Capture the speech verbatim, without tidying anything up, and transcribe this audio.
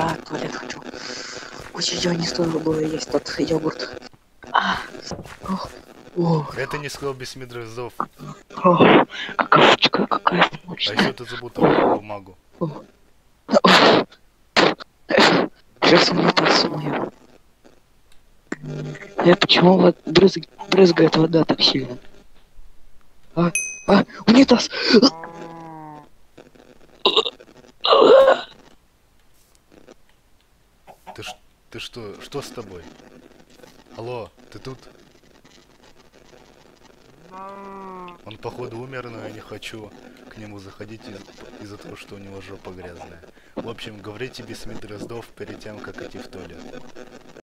А, туалет хочу. Ой, не стоило было есть тот йогурт. А, ох, ох, Это не сказал без медрезов. ох, какашечка какая А мощная. еще ты забыл туалетную бумагу. Ох, ох. Сейчас унитаз мою. Э, почему вот брызг... брызгает вода так сильно? А, а, унитаз! Ты, ш... ты что? Что с тобой? Алло, ты тут? Он походу умер, но я не хочу к нему заходить из- из-за того, что у него жопа грязная. В общем, говорите без медрездов перед тем, как идти в туалет.